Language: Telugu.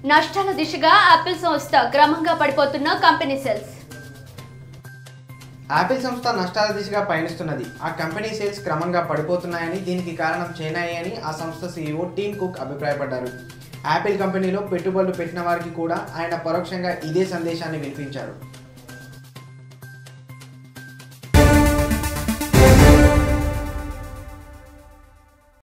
నష్టాల దిశగా యాపిల్ సంస్థ క్రమంగా పడిపోతున్న కంపెనీ సేల్స్. యాపిల్ సంస్థ నష్టాల దిశగా పయనిస్తున్నది. ఆ కంపెనీ సేల్స్ క్రమంగా పడిపోతున్నాయని, దీనికి కారణం చైనాయే అని ఆ సంస్థ సీఈఓ టిమ్ కుక్ అభిప్రాయపడ్డారు. యాపిల్ కంపెనీలో పెట్టుబడులు పెట్టిన వారికి కూడా ఆయన పరోక్షంగా ఇదే సందేశాన్ని వినిపించారు.